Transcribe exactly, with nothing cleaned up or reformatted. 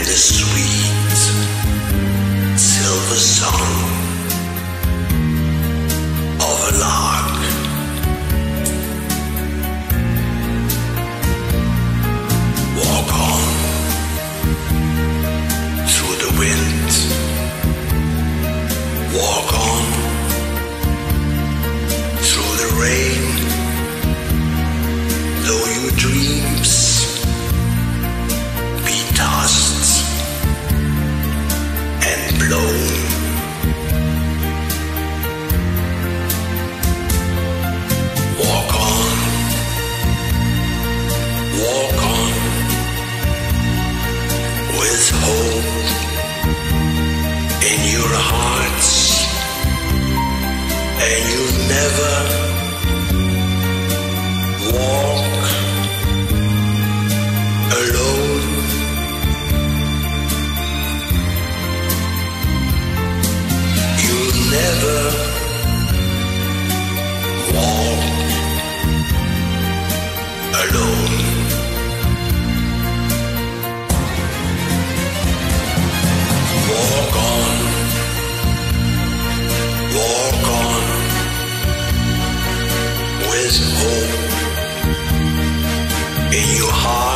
the sweet silver song of a lark. Walk on through the wind. Walk on through the rain. Though your dreams be tossed and blown, walk on, walk on with hope in your hearts, and you'll never walk alone. You'll never walk alone. Walk on, walk on with hope in your heart.